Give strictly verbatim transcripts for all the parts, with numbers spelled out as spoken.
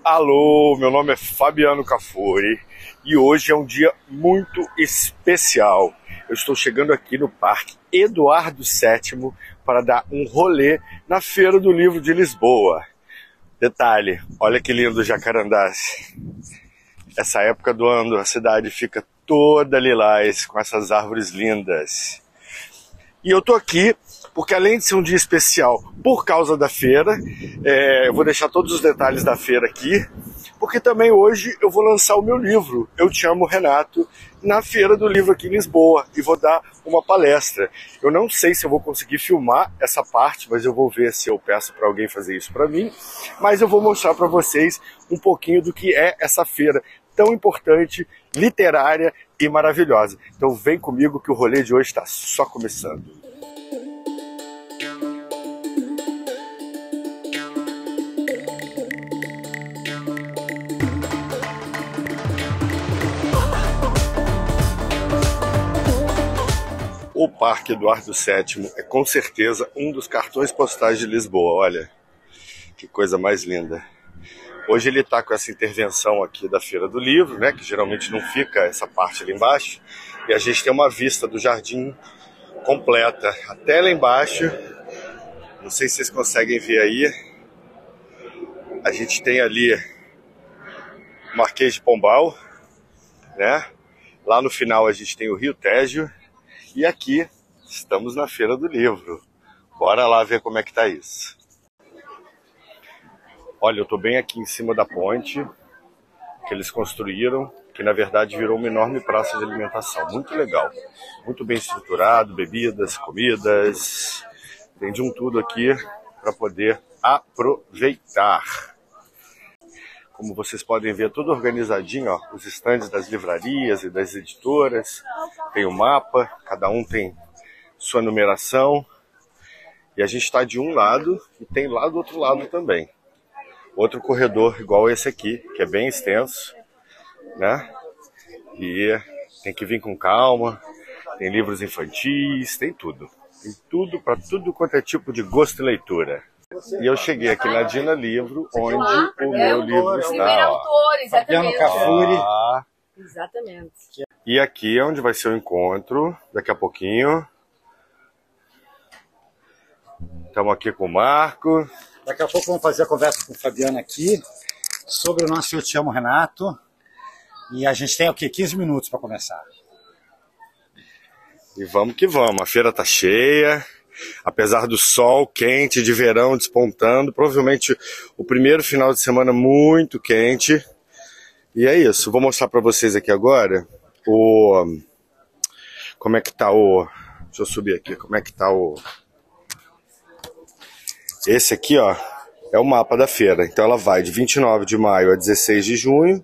Alô, meu nome é Fabiano Cafuri e hoje é um dia muito especial. Eu estou chegando aqui no Parque Eduardo sétimo para dar um rolê na Feira do Livro de Lisboa. Detalhe, olha que lindo jacarandás. Essa época do ano a cidade fica toda lilás com essas árvores lindas. E eu tô aqui porque, além de ser um dia especial por causa da feira, é, eu vou deixar todos os detalhes da feira aqui, porque também hoje eu vou lançar o meu livro, Eu Te Amo, Renato, na Feira do Livro aqui em Lisboa, e vou dar uma palestra. Eu não sei se eu vou conseguir filmar essa parte, mas eu vou ver se eu peço para alguém fazer isso para mim, mas eu vou mostrar para vocês um pouquinho do que é essa feira tão importante, literária e maravilhosa. Então vem comigo que o rolê de hoje está só começando. O Parque Eduardo sétimo é com certeza um dos cartões postais de Lisboa. Olha que coisa mais linda. Hoje ele está com essa intervenção aqui da Feira do Livro, né, que geralmente não fica essa parte ali embaixo, e a gente tem uma vista do jardim completa até lá embaixo. Não sei se vocês conseguem ver aí. A gente tem ali o Marquês de Pombal, né? Lá no final a gente tem o Rio Tejo. E aqui estamos na Feira do Livro. Bora lá ver como é que tá isso. Olha, eu tô bem aqui em cima da ponte que eles construíram, que na verdade virou uma enorme praça de alimentação. Muito legal, muito bem estruturado, bebidas, comidas, tem de um tudo aqui para poder aproveitar. Como vocês podem ver, tudo organizadinho, ó, os estandes das livrarias e das editoras, tem o mapa, cada um tem sua numeração, e a gente está de um lado e tem lá do outro lado também. Outro corredor igual esse aqui, que é bem extenso, né? E tem que vir com calma, tem livros infantis, tem tudo. Tem tudo para tudo quanto é tipo de gosto e leitura. E eu cheguei aqui na Dina Livro, onde o meu livro está, ó. Fabiano Cafuri. Ah. Exatamente. E aqui é onde vai ser o encontro, daqui a pouquinho. Estamos aqui com o Marco. Daqui a pouco vamos fazer a conversa com o Fabiano aqui sobre o nosso Eu Te Amo, Renato. E a gente tem o quê? quinze minutos para começar. E vamos que vamos, a feira tá cheia. Apesar do sol quente de verão despontando, provavelmente o primeiro final de semana muito quente. E é isso, vou mostrar para vocês aqui agora o como é que tá o deixa eu subir aqui, como é que tá o esse aqui, ó, é o mapa da feira. Então ela vai de vinte e nove de maio a dezesseis de junho.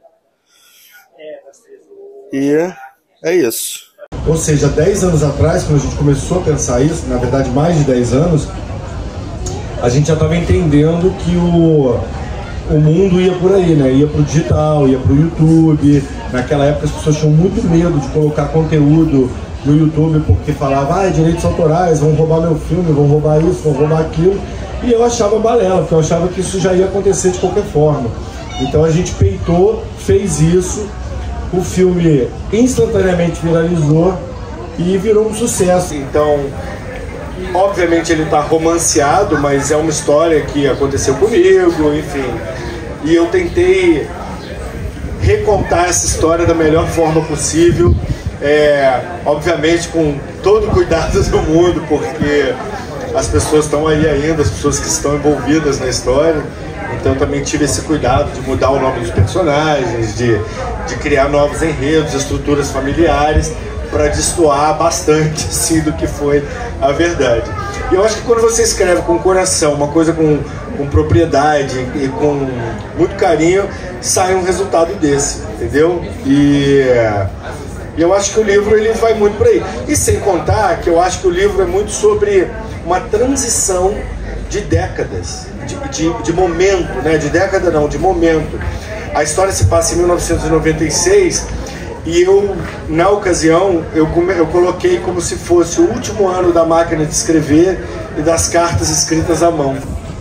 E é isso. Ou seja, dez anos atrás, quando a gente começou a pensar isso, na verdade mais de dez anos, a gente já estava entendendo que o, o mundo ia por aí, né? Ia para o digital, ia para o YouTube. Naquela época as pessoas tinham muito medo de colocar conteúdo no YouTube porque falavam, ah, direitos autorais, vão roubar meu filme, vão roubar isso, vão roubar aquilo. E eu achava balela, porque eu achava que isso já ia acontecer de qualquer forma. Então a gente peitou, fez isso. O filme instantaneamente viralizou e virou um sucesso. Então, obviamente ele está romanceado, mas é uma história que aconteceu comigo, enfim. E eu tentei recontar essa história da melhor forma possível, é, obviamente com todo o cuidado do mundo, porque as pessoas estão aí ainda, as pessoas que estão envolvidas na história. Então também tive esse cuidado de mudar o nome dos personagens, de, de criar novos enredos, estruturas familiares, para destoar bastante assim, do que foi a verdade. E eu acho que quando você escreve com coração, uma coisa com, com propriedade e com muito carinho, sai um resultado desse, entendeu? E, e eu acho que o livro ele vai muito por aí. E sem contar que eu acho que o livro é muito sobre uma transição de décadas, de, de, de momento, né? De década não, de momento. A história se passa em mil novecentos e noventa e seis e eu, na ocasião, eu, eu coloquei como se fosse o último ano da máquina de escrever e das cartas escritas à mão.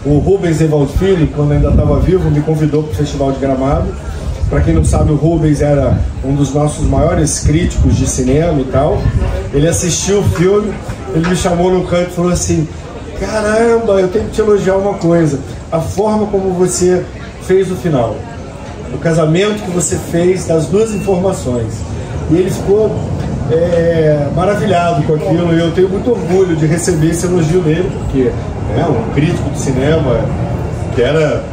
O Rubens Evaldo Filho, quando ainda estava vivo, me convidou para o Festival de Gramado. Para quem não sabe, o Rubens era um dos nossos maiores críticos de cinema e tal. Ele assistiu o filme, ele me chamou no canto e falou assim: caramba, eu tenho que te elogiar uma coisa, a forma como você fez o final, o casamento que você fez das duas informações. E ele ficou é, maravilhado com aquilo, e eu tenho muito orgulho de receber esse elogio dele, porque é um crítico de cinema que era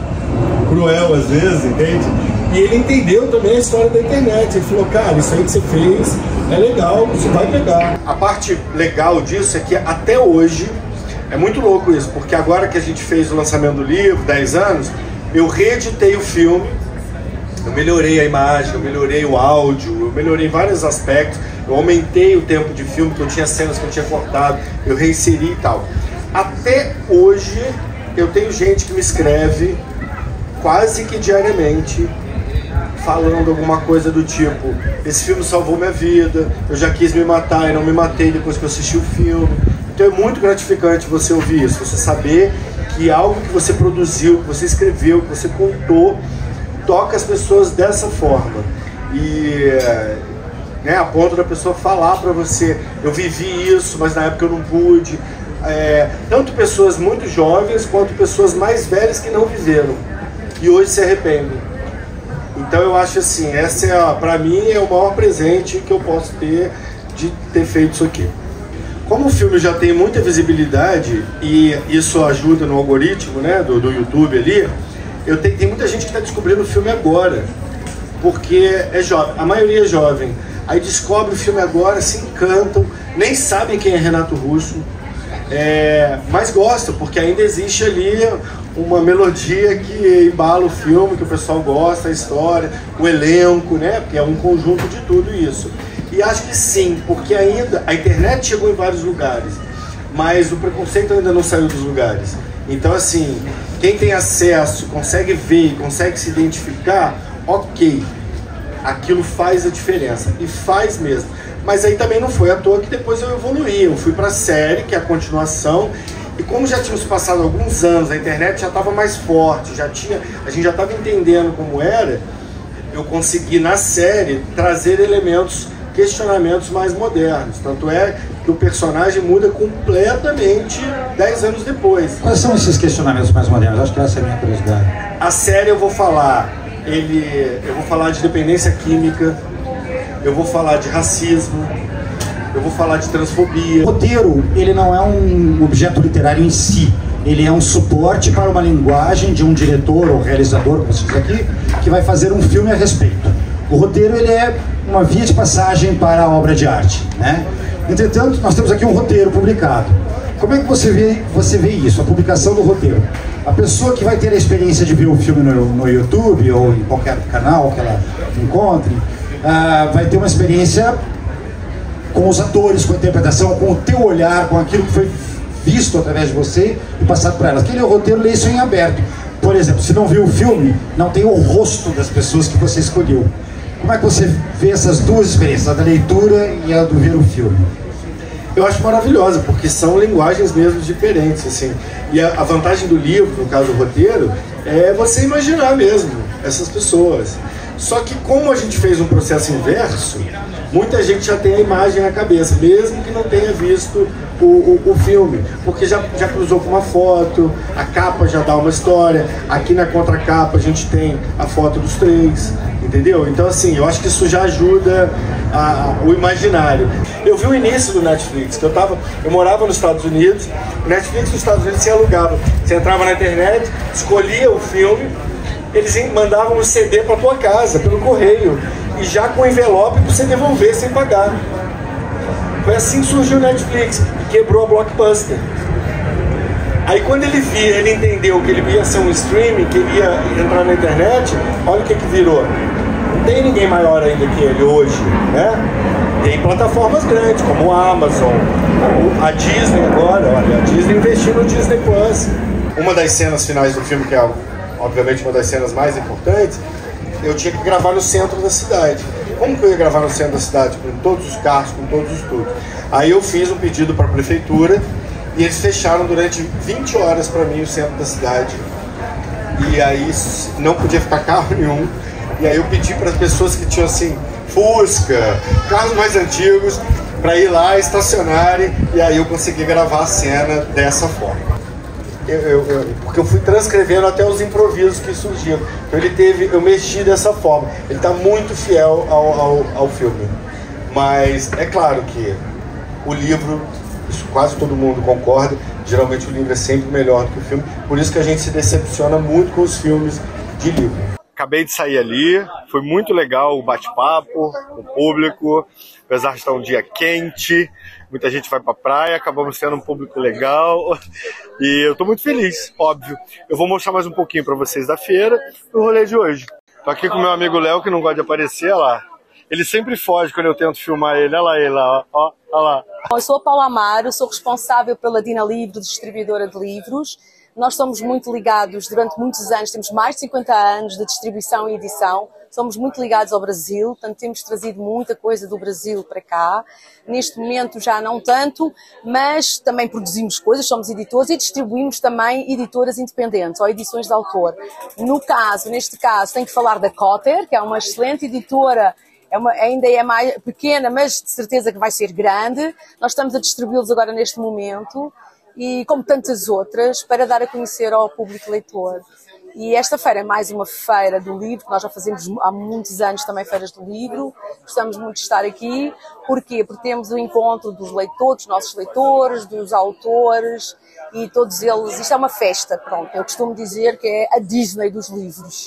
cruel às vezes, entende? E ele entendeu também a história da internet. Ele falou: cara, isso aí que você fez é legal, você vai pegar. A parte legal disso é que até hoje, é muito louco isso, porque agora que a gente fez o lançamento do livro, dez anos, eu reeditei o filme, eu melhorei a imagem, eu melhorei o áudio, eu melhorei vários aspectos, eu aumentei o tempo de filme, que eu tinha cenas que eu tinha cortado, eu reinseri e tal. Até hoje, eu tenho gente que me escreve quase que diariamente, falando alguma coisa do tipo: esse filme salvou minha vida, eu já quis me matar e não me matei depois que eu assisti o filme. Então é muito gratificante você ouvir isso, você saber que algo que você produziu, que você escreveu, que você contou, toca as pessoas dessa forma. E né, a ponto da pessoa falar pra você: eu vivi isso, mas na época eu não pude. É, tanto pessoas muito jovens quanto pessoas mais velhas que não viveram e hoje se arrependem. Então eu acho assim, essa é, pra mim, é o maior presente que eu posso ter de ter feito isso aqui. Como o filme já tem muita visibilidade e isso ajuda no algoritmo, né, do, do YouTube ali, eu tenho, tem muita gente que está descobrindo o filme agora, porque é jovem, a maioria é jovem. Aí descobre o filme agora, se encantam, nem sabem quem é Renato Russo, é, mas gostam, porque ainda existe ali uma melodia que embala o filme, que o pessoal gosta, a história, o elenco, né, porque é um conjunto de tudo isso. E acho que sim, porque ainda a internet chegou em vários lugares, mas o preconceito ainda não saiu dos lugares. Então assim, quem tem acesso, consegue ver, consegue se identificar, ok, aquilo faz a diferença, e faz mesmo. Mas aí também não foi à toa que depois eu evoluí, eu fui para a série, que é a continuação, e como já tínhamos passado alguns anos, a internet já estava mais forte, já tinha, a gente já estava entendendo como era, eu consegui na série trazer elementos, questionamentos mais modernos. Tanto é que o personagem muda completamente dez anos depois. Quais são esses questionamentos mais modernos? Acho que essa é a minha curiosidade. A série eu vou falar, ele, eu vou falar de dependência química, eu vou falar de racismo, eu vou falar de transfobia. O roteiro, ele não é um objeto literário em si. Ele é um suporte para uma linguagem de um diretor ou realizador, como se diz aqui, que vai fazer um filme a respeito. O roteiro, ele é uma via de passagem para a obra de arte, né? Entretanto, nós temos aqui um roteiro publicado. Como é que você vê, você vê isso, a publicação do roteiro? A pessoa que vai ter a experiência de ver o filme no, no YouTube ou em qualquer canal que ela encontre, uh, vai ter uma experiência com os atores, com a interpretação, com o teu olhar, com aquilo que foi visto através de você e passado para elas. Aquele é o roteiro, lê isso em aberto. Por exemplo, se não viu o filme, não tem o rosto das pessoas que você escolheu. Como é que você vê essas duas experiências, a da leitura e a do ver o filme? Eu acho maravilhosa, porque são linguagens mesmo diferentes, assim. E a, a vantagem do livro, no caso do roteiro, é você imaginar mesmo essas pessoas. Só que como a gente fez um processo inverso, muita gente já tem a imagem na cabeça, mesmo que não tenha visto o, o, o filme, porque já, já cruzou com uma foto, a capa já dá uma história, aqui na contracapa a gente tem a foto dos três, entendeu? Então assim, eu acho que isso já ajuda a, a, o imaginário. Eu vi o início do Netflix, que eu, tava, eu morava nos Estados Unidos, o Netflix nos Estados Unidos você alugava, você entrava na internet, escolhia o filme, eles mandavam o C D para tua casa, pelo correio, e já com envelope para você devolver sem pagar. Foi assim que surgiu o Netflix, e quebrou a Blockbuster. Aí quando ele via, ele entendeu que ele ia ser um streaming, que ele ia entrar na internet, olha o que que virou. Não tem ninguém maior ainda que ele hoje, né? Tem plataformas grandes, como a Amazon, a Disney agora, olha, a Disney investiu no Disney Plus. Uma das cenas finais do filme, que é obviamente uma das cenas mais importantes, eu tinha que gravar no centro da cidade. Como que eu ia gravar no centro da cidade? Com todos os carros, com todos os tudo. Aí eu fiz um pedido para a prefeitura E eles fecharam durante vinte horas para mim o centro da cidade. E aí não podia ficar carro nenhum. E aí eu pedi para as pessoas que tinham assim, Fusca, carros mais antigos, para ir lá, estacionarem. E aí eu consegui gravar a cena dessa forma. Eu, eu, eu, porque eu fui transcrevendo até os improvisos que surgiram. Então ele teve, eu mexi dessa forma. Ele está muito fiel ao, ao, ao filme. Mas é claro que o livro, isso quase todo mundo concorda, geralmente o livro é sempre melhor do que o filme. Por isso que a gente se decepciona muito com os filmes de livro. Acabei de sair ali, foi muito legal o bate-papo com o público, apesar de estar um dia quente, muita gente vai pra praia, acabamos sendo um público legal e eu tô muito feliz, óbvio. Eu vou mostrar mais um pouquinho pra vocês da feira e o rolê de hoje. Tô aqui com meu amigo Léo, que não gosta de aparecer, olha lá. Ele sempre foge quando eu tento filmar ele, olha lá ele lá, ó, olha lá. Eu sou a Paula Amaro, sou responsável pela Dina Livro, distribuidora de livros. Nós somos muito ligados, durante muitos anos, temos mais de cinquenta anos de distribuição e edição, somos muito ligados ao Brasil, portanto temos trazido muita coisa do Brasil para cá. Neste momento já não tanto, mas também produzimos coisas, somos editores e distribuímos também editoras independentes ou edições de autor. No caso, neste caso, tenho que falar da Cotter, que é uma excelente editora. É uma, ainda é mais pequena, mas de certeza que vai ser grande. Nós estamos a distribuí-los agora neste momento, e como tantas outras, para dar a conhecer ao público leitor. E esta feira é mais uma feira do livro, que nós já fazemos há muitos anos também feiras do livro. Gostamos muito de estar aqui. Porquê? Porque temos o encontro dos leitores, dos nossos leitores, dos autores, e todos eles, isto é uma festa, pronto. Eu costumo dizer que é a Disney dos livros.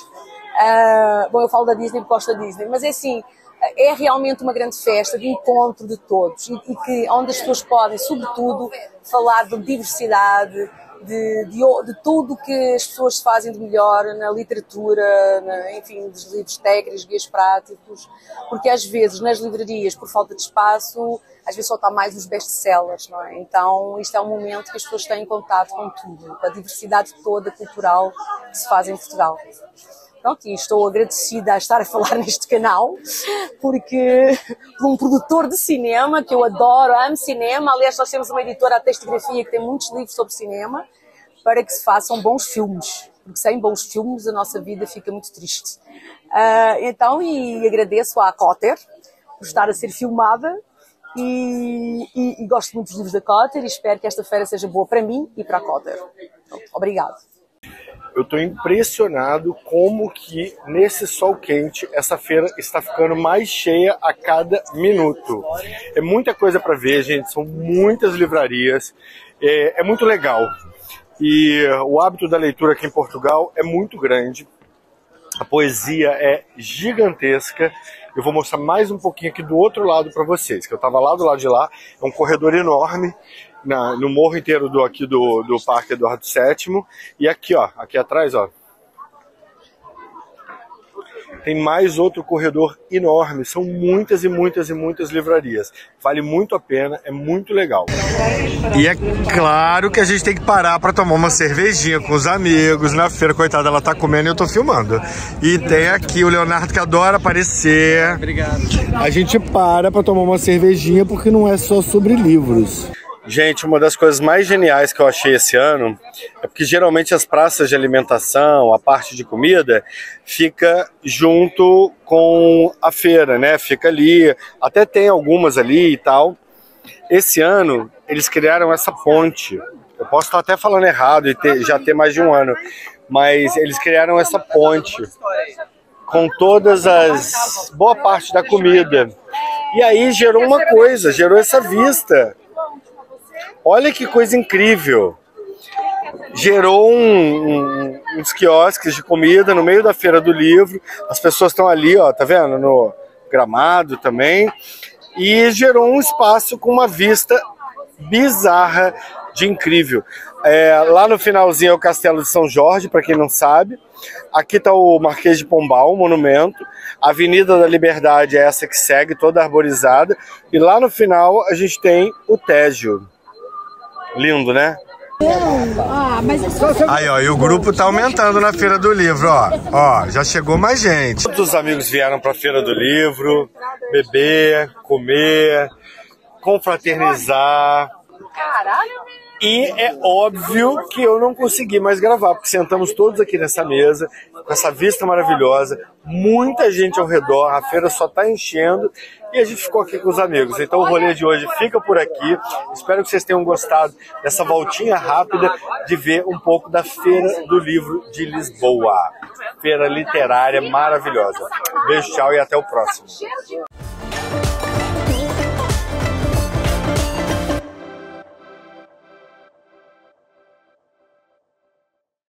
Uh, bom, eu falo da Disney porque gosto da Disney, mas é assim, é realmente uma grande festa de encontro de todos e, e que, onde as pessoas podem, sobretudo, falar de diversidade, de, de, de tudo que as pessoas fazem de melhor na literatura, na, enfim, dos livros técnicos, guias práticos, porque às vezes nas livrarias, por falta de espaço, às vezes só está mais os best-sellers, não é? Então isto é um momento que as pessoas têm contato com tudo, com a diversidade toda cultural que se faz em Portugal. Pronto, e estou agradecida a estar a falar neste canal, porque por um produtor de cinema, que eu adoro, amo cinema. Aliás, nós temos uma editora, a Textografia, que tem muitos livros sobre cinema, para que se façam bons filmes, porque sem bons filmes a nossa vida fica muito triste. Uh, então, e agradeço à Cotter por estar a ser filmada, e, e, e gosto muito dos livros da Cotter, e espero que esta feira seja boa para mim e para a Cotter. Pronto, obrigado. Eu estou impressionado como que nesse sol quente essa feira está ficando mais cheia a cada minuto. É muita coisa para ver, gente, são muitas livrarias, é, é muito legal. E o hábito da leitura aqui em Portugal é muito grande, a poesia é gigantesca. Eu vou mostrar mais um pouquinho aqui do outro lado para vocês, que eu estava lá do lado de lá, é um corredor enorme, Na, no morro inteiro do, aqui do, do Parque Eduardo sétimo. E aqui, ó, aqui atrás, ó, tem mais outro corredor enorme. São muitas e muitas e muitas livrarias. Vale muito a pena, é muito legal. E é claro que a gente tem que parar para tomar uma cervejinha com os amigos na feira. Coitada, ela tá comendo e eu tô filmando. E tem aqui o Leonardo, que adora aparecer. Obrigado. A gente para para tomar uma cervejinha porque não é só sobre livros. Gente, uma das coisas mais geniais que eu achei esse ano é porque geralmente as praças de alimentação, a parte de comida, fica junto com a feira, né? Fica ali, até tem algumas ali e tal. Esse ano, eles criaram essa ponte. Eu posso estar até falando errado e ter, já ter mais de um ano, mas eles criaram essa ponte com todas as... boa parte da comida. E aí gerou uma coisa, gerou essa vista. Olha que coisa incrível. Gerou um, um, uns quiosques de comida no meio da Feira do Livro. As pessoas estão ali, ó, tá vendo? No gramado também. E gerou um espaço com uma vista bizarra de incrível. É, lá no finalzinho é o Castelo de São Jorge, para quem não sabe. Aqui está o Marquês de Pombal, o monumento. A Avenida da Liberdade é essa que segue, toda arborizada. E lá no final a gente tem o Tejo. Lindo, né? Aí, ó, e o grupo tá aumentando na Feira do Livro, ó. Ó, já chegou mais gente. Todos os amigos vieram pra Feira do Livro, beber, comer, confraternizar. E é óbvio que eu não consegui mais gravar, porque sentamos todos aqui nessa mesa, com essa vista maravilhosa, muita gente ao redor, a feira só está enchendo e a gente ficou aqui com os amigos. Então o rolê de hoje fica por aqui. Espero que vocês tenham gostado dessa voltinha rápida de ver um pouco da Feira do Livro de Lisboa. Feira literária maravilhosa. Beijo, tchau e até o próximo.